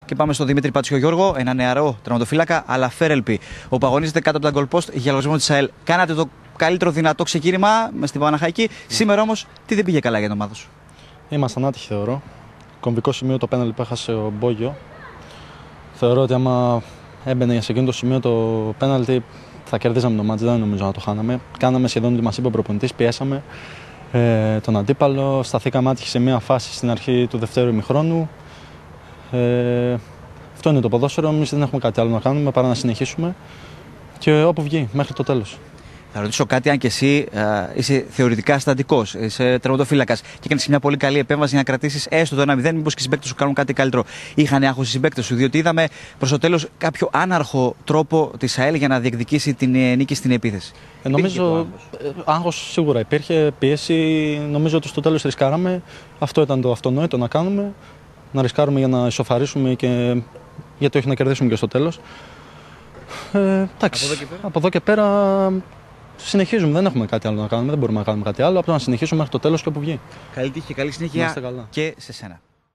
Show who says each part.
Speaker 1: Και πάμε στον Δημήτρη Πατσιογιώργο, ένα νεαρό τερματοφύλακα, αλλά φέρελπι, όπου αγωνίζεται κάτω από τα goal post για λογαριασμό της ΑΕΛ. Κάνατε το καλύτερο δυνατό ξεκίνημα στην Παναχαϊκή. Σήμερα όμως, τι δεν πήγε καλά για την ομάδα σου?
Speaker 2: Ήμασταν άτυχοι, θεωρώ. Κομβικό σημείο το πέναλτι που έχασε ο Μπόγιο. Θεωρώ ότι άμα έμπαινε σε εκείνο το σημείο το πέναλτι, θα κερδίζαμε το μάτς. Δεν νομίζω να το χάναμε. Κάναμε σχεδόν ό,τι μας είπε ο προπονητής, πιέσαμε τον αντίπαλο. Σταθήκαμε άτυχοι σε μια φάση στην αρχή του δευτέρου ημιχρόνου. Αυτό είναι το ποδόσφαιρο. Εμείς δεν έχουμε κάτι άλλο να κάνουμε παρά να συνεχίσουμε και όπου βγει, μέχρι το τέλος.
Speaker 1: Θα ρωτήσω κάτι, αν και εσύ είσαι θεωρητικά στατικός, είσαι τερματοφύλακας και έκανες μια πολύ καλή επέμβαση για να κρατήσεις έστω το 1-0, μήπως και οι συμπαίκτες σου κάνουν κάτι καλύτερο. Είχαν άγχος οι συμπαίκτες σου, διότι είδαμε προς το τέλος κάποιο άναρχο τρόπο της ΑΕΛ για να διεκδικήσει την νίκη στην επίθεση.
Speaker 2: Νομίζω άγχος σίγουρα υπήρχε, πίεση. Νομίζω ότι στο τέλος ρισκάραμε. Αυτό ήταν το αυτονόητο να κάνουμε. Να ρισκάρουμε για να ισοφαρίσουμε και γιατί όχι να κερδίσουμε και στο τέλος. Από εδώ και πέρα συνεχίζουμε, δεν έχουμε κάτι άλλο να κάνουμε, δεν μπορούμε να κάνουμε κάτι άλλο. Από το να συνεχίσουμε μέχρι το τέλος και όπου βγει.
Speaker 1: Καλή τύχη και καλή συνέχεια και σε σένα.